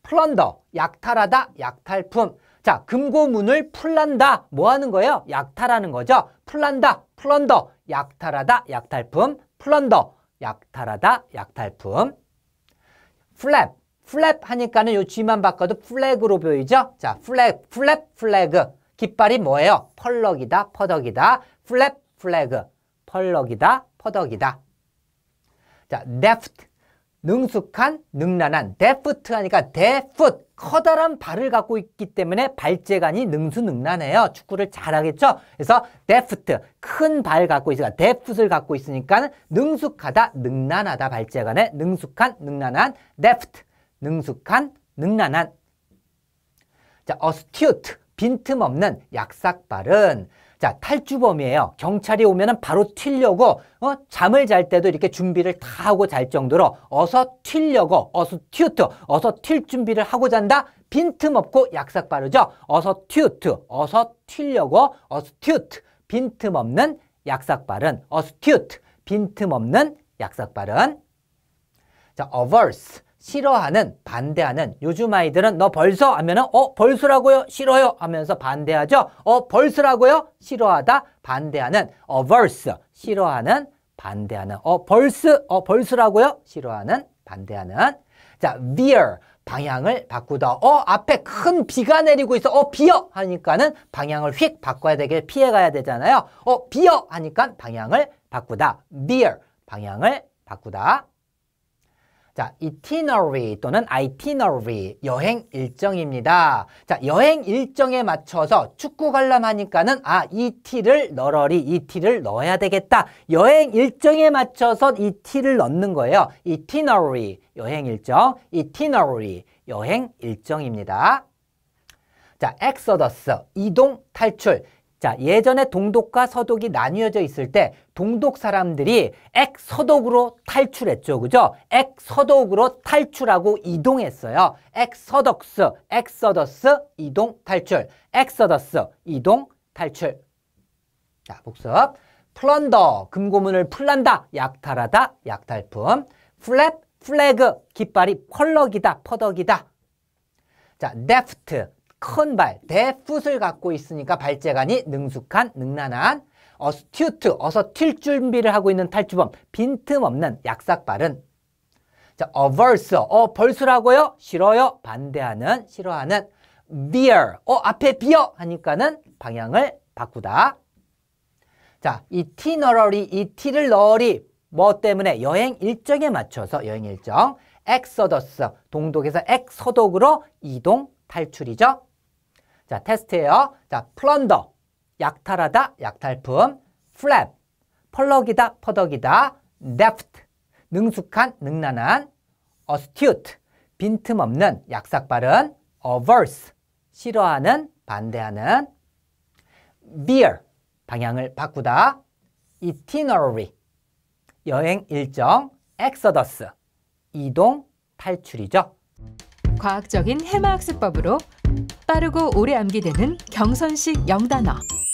플런더, 약탈하다, 약탈품. 자, 금고문을 풀란다. 뭐 하는 거예요? 약탈하는 거죠. 풀란다, 플런더, 약탈하다, 약탈품. 플런더, 약탈하다, 약탈품. 플랩, 플랩 하니까는 요 G만 바꿔도 플래그로 보이죠? 자, 플랩, 플랩, 플래그. 깃발이 뭐예요? 펄럭이다, 퍼덕이다. 플랩, 플래그. 펄럭이다, 퍼덕이다. 자, deft. 능숙한, 능란한. deft 하니까 defoot. 커다란 발을 갖고 있기 때문에 발재간이 능수능란해요. 축구를 잘하겠죠? 그래서 deft, 큰 발 갖고 있으니까 defoot을 갖고 있으니까 능숙하다, 능란하다. 발재간에 능숙한, 능란한. deft, 능숙한, 능란한. 자, astute, 빈틈없는, 약삭빠른. 자, 탈주범이에요. 경찰이 오면은 바로 튀려고 잠을 잘 때도 이렇게 준비를 다 하고 잘 정도로 어서 튀려고 astute, 어서 튈 준비를 하고 잔다. 빈틈없고 약삭 빠르죠. astute, 어서 튀려고 astute, 빈틈없는 약삭 빠른. astute, 빈틈없는 약삭 빠른. 자, averse, 싫어하는, 반대하는. 요즘 아이들은 너 벌써 하면은 벌써라고요? 싫어요? 하면서 반대하죠. 벌써라고요? 싫어하다, 반대하는. averse, 싫어하는, 반대하는. 벌써라고요? 싫어하는, 반대하는. 자, veer, 방향을 바꾸다. 앞에 큰 비가 내리고 있어. 비어 하니까는 방향을 휙 바꿔야 되게 피해 가야 되잖아요. 비어 하니까 방향을 바꾸다. veer, 방향을 바꾸다. 자, itinerary 또는 itinerary, 여행 일정입니다. 자, 여행 일정에 맞춰서 축구 관람하니까는 이 티를 넣으러리, 이 티를 넣어야 되겠다. 여행 일정에 맞춰서 이 티를 넣는 거예요. itinerary, 여행 일정, itinerary, 여행 일정입니다. 자, exodus, 이동, 탈출. 자, 예전에 동독과 서독이 나뉘어져 있을 때 동독 사람들이 엑서독으로 탈출했죠. 그죠? 엑서독으로 탈출하고 이동했어요. 엑서더스, 이동, 탈출. 엑서더스, 이동, 탈출. 자, 복습. 플런더, 금고문을 풀란다, 약탈하다, 약탈품. 플랩, 플래그, 깃발이 펄럭이다, 퍼덕이다. 자, deft, 큰 발, defoot을 갖고 있으니까 발재간이 능숙한, 능란한. astute, 어서 튈 준비를 하고 있는 탈주범, 빈틈없는, 약삭빠른. 자, averse, 벌써라고요? 싫어요? 반대하는, 싫어하는. veer, 앞에 비어 하니까는 방향을 바꾸다. 자, itinerary, 이 t를 넣으리. 뭐 때문에? 여행 일정에 맞춰서 여행 일정. exodus, 동독에서 엑서독으로 이동, 탈출이죠. 자, 테스트예요. 자, plunder, 약탈하다, 약탈품. flap, 펄럭이다, 퍼덕이다. deft, 능숙한, 능란한. astute, 빈틈없는, 약삭빠른. averse, 싫어하는, 반대하는. veer, 방향을 바꾸다. itinerary, 여행 일정. exodus, 이동, 탈출이죠. 과학적인 해마학습법으로 빠르고 오래 암기되는 경선식 영단어.